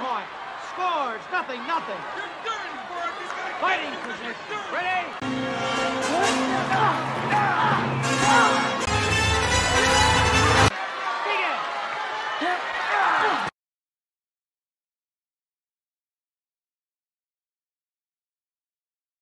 point. Scores, nothing. You're dirty, Bart. You gotta Fighting catch him 'cause position. you're